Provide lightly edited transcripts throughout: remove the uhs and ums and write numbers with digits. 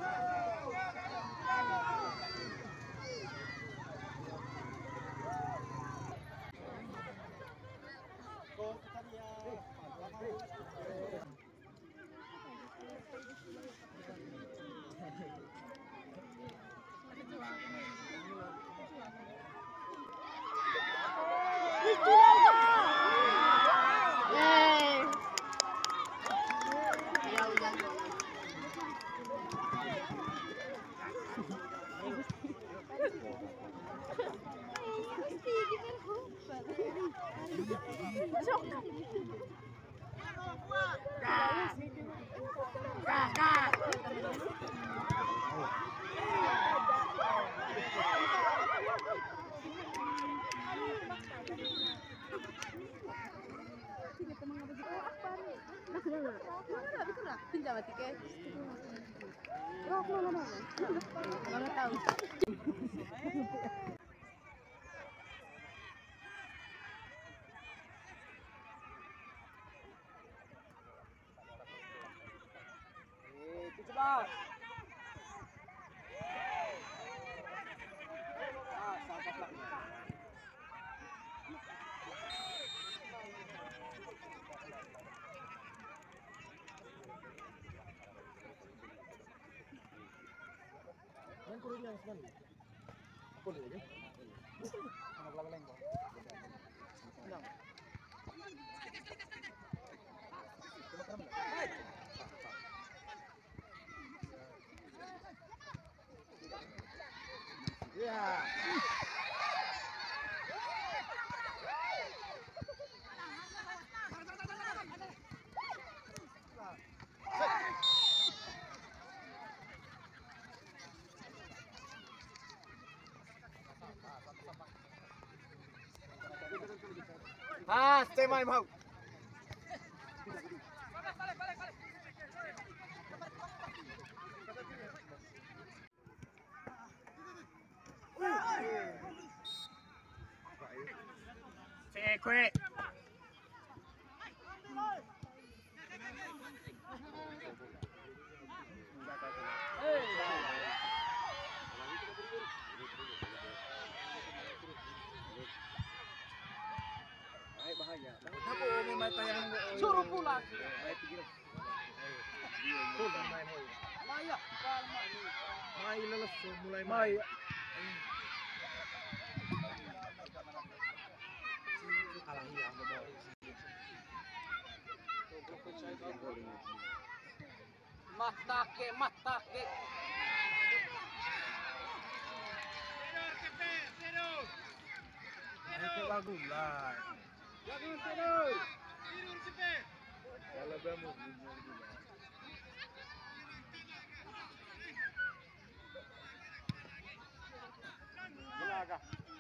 Stay my mouth. Quick. Suruh pulang. Mai leles mulai Mai. Matake. Itu bagus lah. Jangan tidur. Kalau kamu Belaga.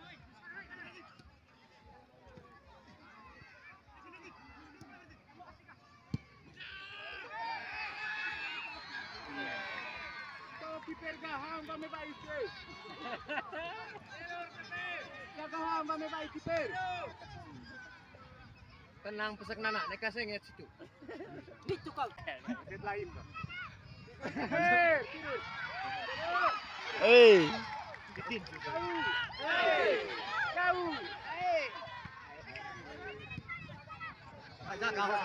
Tapi pergaham ba me baik sih. Pergaham ba me baik sih. Tenang pesek nana, nek kasengit situ. Itu kau. Dit lain kok. Hei. Getin. Kau. Agak kau.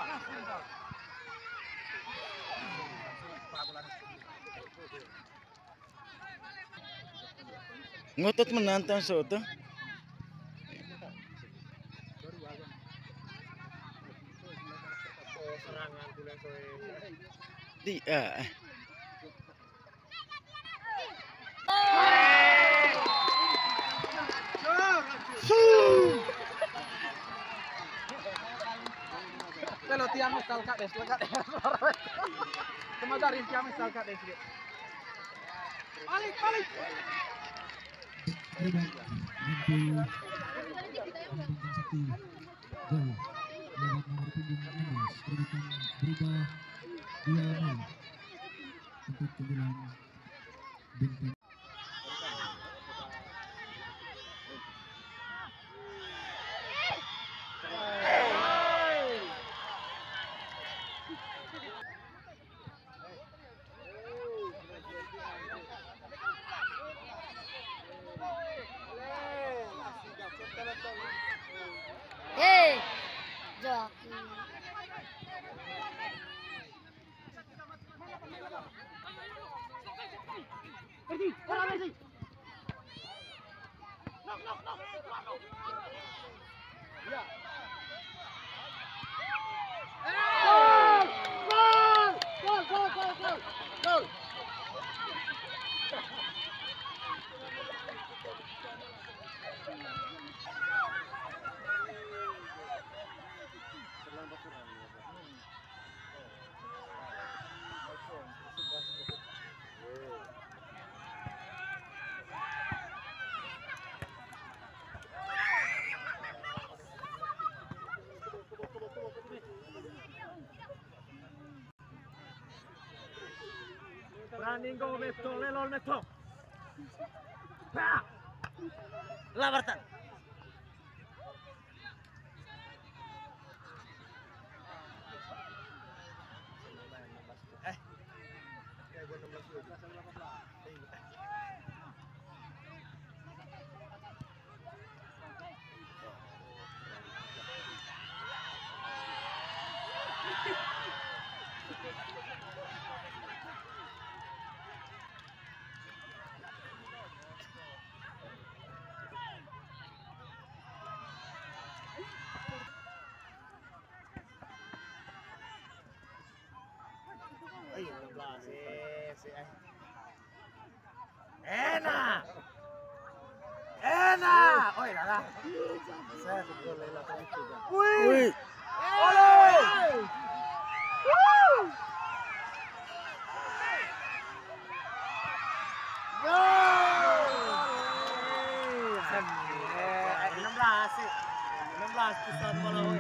Ngotot menantang soto. Serangan tulen soe. Dia. Kalau tiang misal kat des, lekat. Kemadarin tiang misal kat des. Balik. Untuk keunggulan Bintang. Running go Beto, lelol Beto. Labartan. Ay, 16. Enak. Enak. Oy, lala. Saya gol lela itu. Wih. Eh, 16 sih. 16 pusat bola we.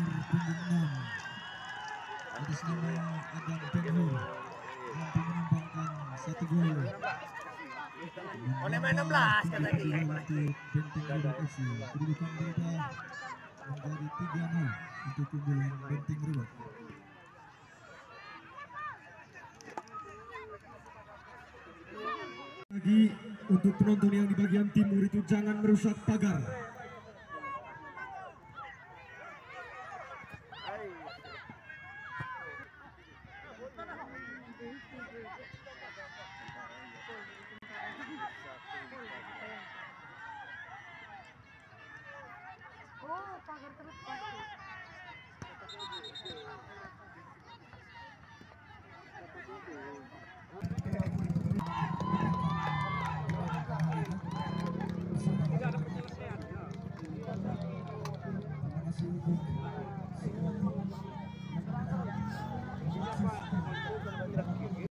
Atas nama Adam Penur mampu menumbangkan 1 gol. Oh, main 16 kan tadi. Untuk Benteng Rewak FC, kedudukan berubah menjadi 3-0 untuk keunggulan Benteng Rewak. Lagi untuk penonton yang di bagian timur itu jangan merusak pagar. Oh, pagar terlepas.